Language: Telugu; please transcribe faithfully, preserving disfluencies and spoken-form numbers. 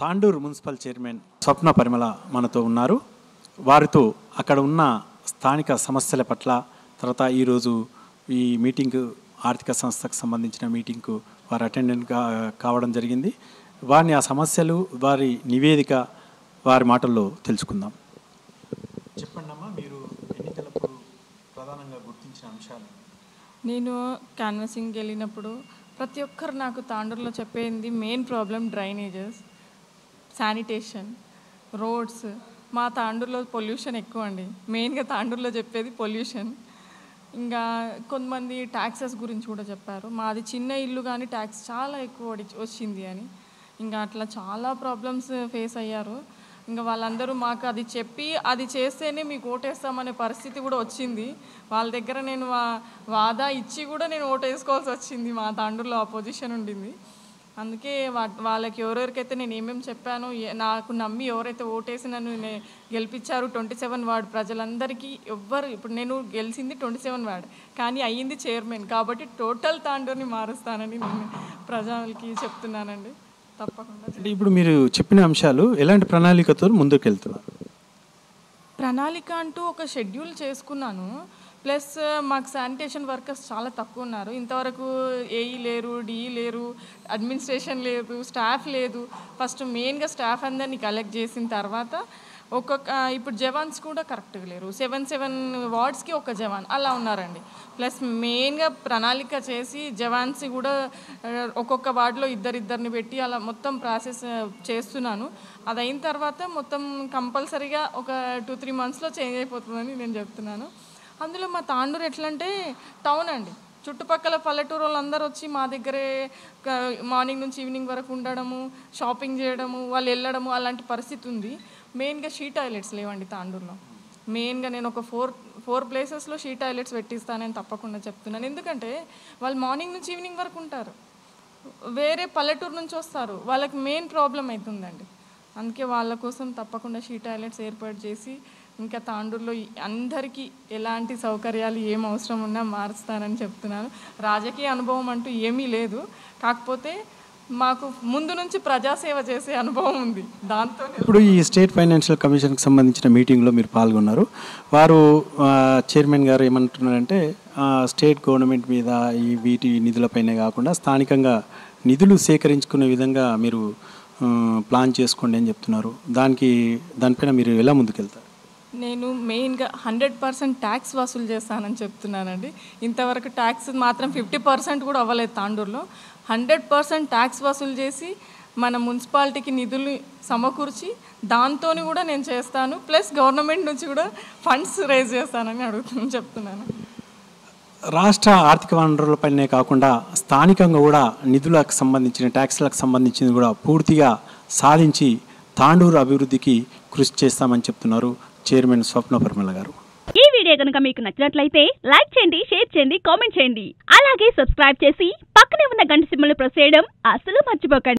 తాండూరు మున్సిపల్ చైర్మన్ స్వప్న పరిమళ మనతో ఉన్నారు. వారితో అక్కడ ఉన్న స్థానిక సమస్యల పట్ల, తర్వాత ఈరోజు ఈ మీటింగ్ ఆర్థిక సంస్థకు సంబంధించిన మీటింగ్కు వారు అటెండెంట్ కా కావడం జరిగింది. వారిని ఆ సమస్యలు, వారి నివేదిక వారి మాటల్లో తెలుసుకుందాం. చెప్పండి అమ్మా, మీరు ఎన్నికలప్పుడు ప్రధానంగా గుర్తించిన అంశాలు? నేను క్యాన్వసింగ్కి వెళ్ళినప్పుడు ప్రతి ఒక్కరు నాకు తాండూరులో చెప్పేది main problem drainages, sanitation, roads. మా తాండూరులో పొల్యూషన్ ఎక్కువ అండి. మెయిన్గా తాండూరులో చెప్పేది పొల్యూషన్. ఇంకా కొంతమంది ట్యాక్సెస్ గురించి కూడా చెప్పారు. మాది చిన్న ఇల్లు కానీ ట్యాక్స్ చాలా ఎక్కువ వచ్చింది అని. ఇంకా అట్లా చాలా ప్రాబ్లమ్స్ ఫేస్ అయ్యారు. ఇంకా వాళ్ళందరూ మాకు అది చెప్పి అది చేస్తేనే మీకు ఓటేస్తామనే పరిస్థితి కూడా వచ్చింది. వాళ్ళ దగ్గర నేను వా వాదా ఇచ్చి కూడా నేను ఓటు వేసుకోవాల్సి వచ్చింది. మా తాండూరులో అపోజిషన్ ఉండింది. అందుకే వా వాళ్ళకి ఎవరెవరికైతే నేను ఏమేమి చెప్పానో, నాకు నమ్మి ఎవరైతే ఓటేసి నన్ను గెలిపించారు ట్వంటీ సెవెన్ వార్డ్ ప్రజలందరికీ ఎవ్వరు, ఇప్పుడు నేను గెలిచింది ట్వంటీ సెవెన్ వార్డ్ కానీ అయ్యింది చైర్మన్, కాబట్టి టోటల్ తాండూరుని మారుస్తానని నేను ప్రజలకి చెప్తున్నానండి. తప్పకుండా. ఇప్పుడు మీరు చెప్పిన అంశాలు ఎలాంటి ప్రణాళికతో ముందుకు వెళ్తున్నారు? ప్రణాళిక అంటూ ఒక షెడ్యూల్ చేసుకున్నాను. ప్లస్ మాకు శానిటేషన్ వర్కర్స్ చాలా తక్కువ ఉన్నారు. ఇంతవరకు ఏఈ లేరు, డిఈ లేరు, అడ్మినిస్ట్రేషన్ లేదు, స్టాఫ్ లేదు. ఫస్ట్ మెయిన్గా స్టాఫ్ అందరినీ కలెక్ట్ చేసిన తర్వాత ఒక్కొక్క ఇప్పుడు జవాన్స్ కూడా కరెక్ట్గా లేరు. సెవెన్ సెవెన్ వార్డ్స్కి ఒక జవాన్ అలా ఉన్నారండి. ప్లస్ మెయిన్గా ప్రణాళిక చేసి జవాన్స్ కూడా ఒక్కొక్క వార్డులో ఇద్దరిద్దరిని పెట్టి అలా మొత్తం ప్రాసెస్ చేస్తున్నాను. అది అయిన తర్వాత మొత్తం కంపల్సరీగా ఒక టూ త్రీ మంత్స్లో చేంజ్ అయిపోతుందని నేను చెప్తున్నాను. అందులో మా తాండూరు ఎట్లా అంటే టౌన్ అండి. చుట్టుపక్కల పల్లెటూరు వాళ్ళందరూ వచ్చి మా దగ్గరే మార్నింగ్ నుంచి ఈవినింగ్ వరకు ఉండడము, షాపింగ్ చేయడము, వాళ్ళు వెళ్ళడము అలాంటి పరిస్థితి ఉంది. మెయిన్గా షీ టాయిలెట్స్ లేవండి తాండూరులో. మెయిన్గా నేను ఒక ఫోర్ ఫోర్ ప్లేసెస్లో షీ టాయిలెట్స్ పెట్టిస్తానని తప్పకుండా చెప్తున్నాను. ఎందుకంటే వాళ్ళు మార్నింగ్ నుంచి ఈవినింగ్ వరకు ఉంటారు, వేరే పల్లెటూరు నుంచి వస్తారు, వాళ్ళకి మెయిన్ ప్రాబ్లం అవుతుందండి. అందుకే వాళ్ళ కోసం తప్పకుండా షీ టాయిలెట్స్ ఏర్పాటు చేసి ఇంకా తాండూరులో అందరికీ ఎలాంటి సౌకర్యాలు ఏం అవసరం ఉన్నా మారుస్తానని చెప్తున్నాను. రాజకీయ అనుభవం అంటూ ఏమీ లేదు, కాకపోతే మాకు ముందు నుంచి ప్రజాసేవ చేసే అనుభవం ఉంది. దాంతో ఇప్పుడు ఈ స్టేట్ ఫైనాన్షియల్ కమిషన్కి సంబంధించిన మీటింగ్లో మీరు పాల్గొన్నారు. వారు చైర్మన్ గారు ఏమంటున్నారంటే స్టేట్ గవర్నమెంట్ మీద ఈ వీటి నిధులపైనే కాకుండా స్థానికంగా నిధులు సేకరించుకునే విధంగా మీరు ప్లాన్ చేసుకోండి అని చెప్తున్నారు. దానికి దానిపైన మీరు ఎలా ముందుకెళ్తారు? నేను మెయిన్గా హండ్రెడ్ పర్సెంట్ ట్యాక్స్ వసూలు చేస్తానని చెప్తున్నానండి. ఇంతవరకు ట్యాక్స్ మాత్రం ఫిఫ్టీ పర్సెంట్ కూడా అవ్వలేదు తాండూరులో. హండ్రెడ్ పర్సెంట్ ట్యాక్స్ వసూలు చేసి మన మున్సిపాలిటీకి నిధులు సమకూర్చి దాంతో కూడా నేను చేస్తాను. ప్లస్ గవర్నమెంట్ నుంచి కూడా ఫండ్స్ రైజ్ చేస్తానని అడుగుతున్నాను చెప్తున్నాను. రాష్ట్ర ఆర్థిక వనరులపైనే కాకుండా స్థానికంగా కూడా నిధులకు సంబంధించిన ట్యాక్స్లకు సంబంధించింది కూడా పూర్తిగా సాధించి తాండూరు అభివృద్ధికి కృషి చేస్తామని చెప్తున్నారు చైర్మన్ స్వప్న పరిమళ గారు. ఈ వీడియో కనుక మీకు నచ్చినట్లయితే లైక్ చేయండి, షేర్ చేయండి, కామెంట్ చేయండి. అలాగే సబ్స్క్రైబ్ చేసి పక్కనే ఉన్న గంట సింబల్ ప్రెస్ చేయడం అస్సలు మర్చిపోకండి.